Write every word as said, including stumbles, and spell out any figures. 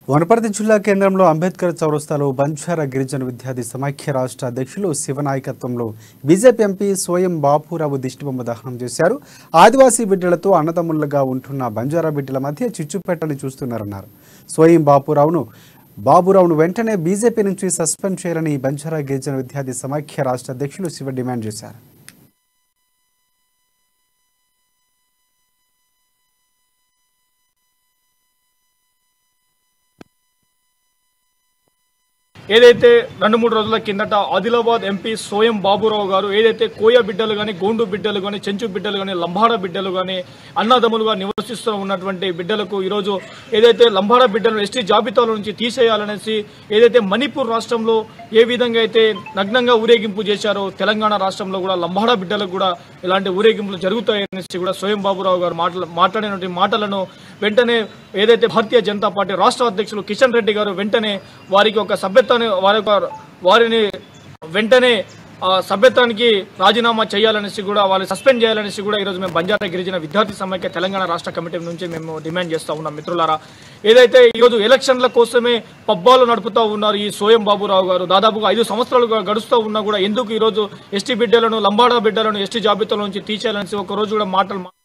వనపర్తి జిల్లా కేంద్రంలో అంబేద్కర్ చౌరస్తాలో బంజారా గిరిజన విద్యార్థి సమాఖ్య రాష్ట్ర అధ్యక్షులు శివ నాయకత్వంలో బీజేపీ ఎంపీ సోయం బాపురావు దిష్టిబొమ్మ దహనం చేశారు. ఆదివాసీ బిడ్డలతో అన్నదమ్ములుగా ఉంటున్న బంజారా బిడ్డల మధ్య చిచ్చుపెట్టని చూస్తున్నారన్నారు. సోయం బాపురావును బాబురావును వెంటనే బీజేపీ నుంచి సస్పెండ్ చేయాలని బంజారా గిరిజన విద్యార్థి సమాఖ్య రాష్ట్ర అధ్యక్షులు శివ డిమాండ్ చేశారు. ఏదైతే రెండు మూడు రోజుల కిందట ఆదిలాబాద్ ఎంపీ సోయం బాపురావు గారు ఏదైతే కోయ బిడ్డలు కానీ గోండు బిడ్డలు కానీ చెంచు బిడ్డలు కానీ లంబాడ బిడ్డలు కానీ అన్నదమ్ములుగా నివసిస్తూ ఉన్నటువంటి బిడ్డలకు ఈరోజు ఏదైతే లంబాడ బిడ్డలను ఎస్టీ జాబితాల నుంచి తీసేయాలనేసి ఏదైతే మణిపూర్ రాష్ట్రంలో ఏ విధంగా అయితే నగ్నంగా ఊరేగింపు చేశారో తెలంగాణ రాష్ట్రంలో కూడా లంబాడ బిడ్డలకు కూడా ఇలాంటి ఊరేగింపులు జరుగుతాయనేసి కూడా సోయం బాపురావు గారు మాట్లా మాట్లాడినటువంటి మాటలను వెంటనే ఏదైతే భారతీయ జనతా పార్టీ రాష్ట్ర అధ్యక్షులు కిషన్ రెడ్డి గారు వెంటనే వారికి ఒక సభ్యత్వాన్ని వారి వారిని వెంటనే సభ్యత్వానికి రాజీనామా చేయాలనేసి కూడా వాళ్ళు సస్పెండ్ చేయాలనేసి కూడా ఈరోజు మేము బంజారా గిరిజన విద్యార్థి సమైక్య తెలంగాణ రాష్ట్ర కమిటీ నుంచి మేము డిమాండ్ చేస్తూ ఉన్నాం. మిత్రులారా, ఏదైతే ఈరోజు ఎలక్షన్ల కోసమే పబ్బాలు నడుపుతూ ఉన్నారు ఈ సోయం బాపురావు గారు, దాదాపుగా ఐదు సంవత్సరాలుగా గడుస్తూ ఉన్నా కూడా ఎందుకు ఈరోజు ఎస్టీ బిడ్డలను లంబాడా బిడ్డలను ఎస్టీ జాబితాల నుంచి తీసేయాలనేసి ఒక రోజు కూడా మాటలు